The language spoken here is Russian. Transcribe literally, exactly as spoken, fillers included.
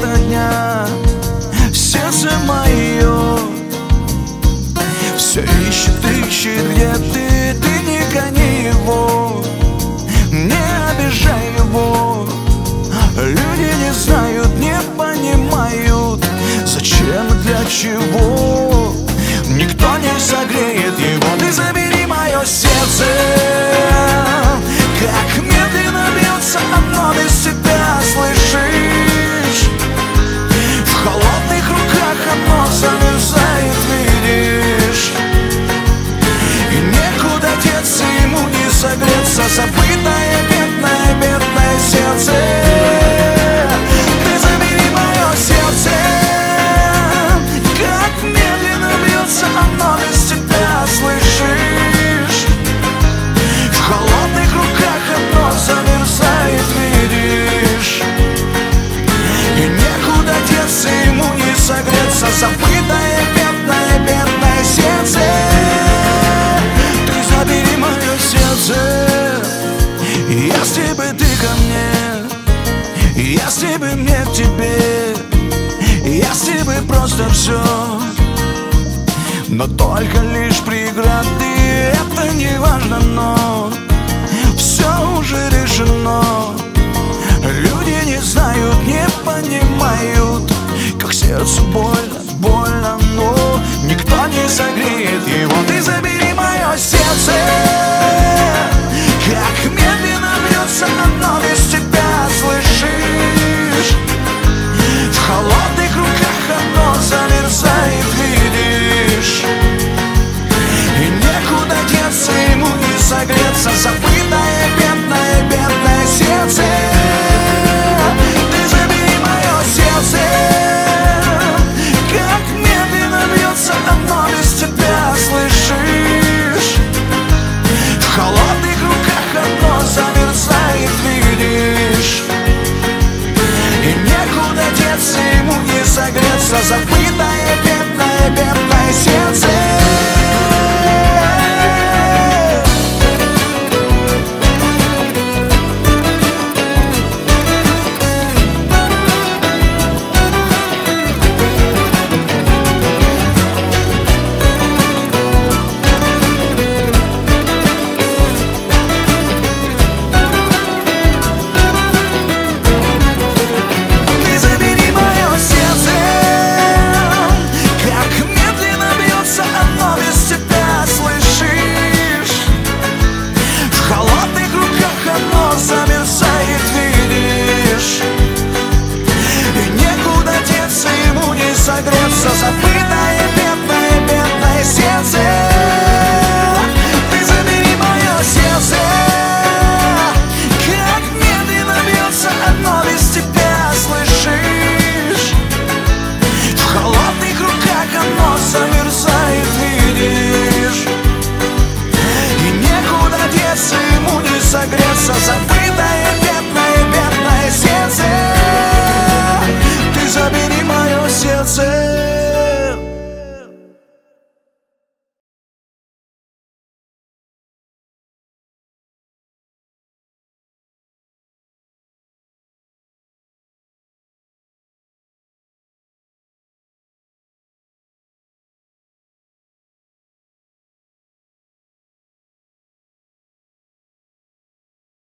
ото дня. Сердце мое все ищет, ищет, где ты. Ты не гони его, не обижай его. Люди не знают, не понимают, зачем и для чего. Никто не согреет его. Ты забери мое сердце, как медленно бьется оно без тебя, слышишь? В холодных руках оно замерзает, видишь? И некуда деться ему, не согреться. Забытое, бедное, бедное сердце. Ты забери мое сердце, как медленно бьется оно без тебя, слышишь? В холодных руках оно замерзает, видишь? И некуда деться ему, не согреться. Забытое, бедное, бедное сердце. Ты забери мое сердце. Если бы ты ко мне, если бы мне к тебе, если бы просто все, но только лишь преграды. Это не важно, но все уже решено. Люди не знают, не понимают, как сердцу больно, больно, но никто не согреет его. Ты забери мое сердце, как медленно бьется оно без тебя, слышишь? В холодных руках оно замерзает, видишь? И некуда деться ему, не согреться. Забытое, бедное, бедное сердце. Ты забери мое сердце, как медленно бьется оно без тебя, слышишь? В холодных руках оно замерзает, видишь? И некуда деться ему, не согреться. Забыть